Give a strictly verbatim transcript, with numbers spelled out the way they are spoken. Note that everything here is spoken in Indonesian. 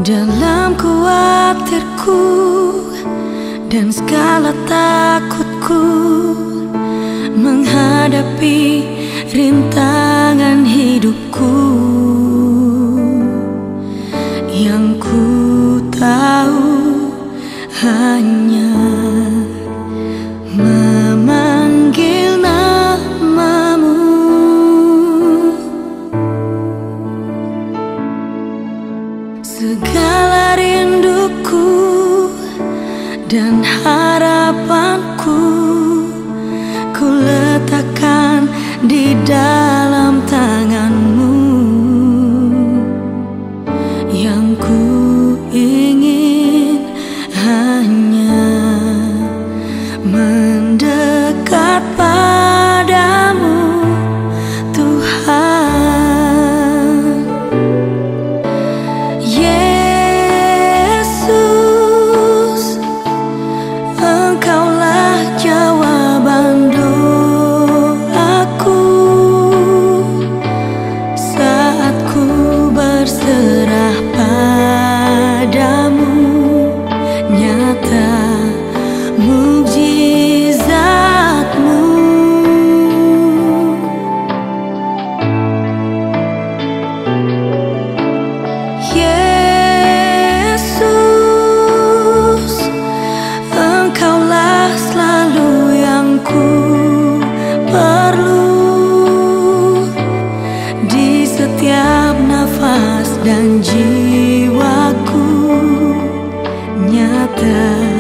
Dalam khawatirku dan segala takutku menghadapi rintangan hidupku, yang ku tahu hanya memanggil namamu. Segala rinduku dan harapanku ku letakkan di dalam tanganmu, yang ku ingin hanya mendekat padamu, Tuhan. Yesus, Engkaulah jawaban doaku saat ku berserah padamu. Nyata mukjizatmu, Yesus, Engkaulah selalu yang ku perlu di setiap nafas dan jiwaku. Nyata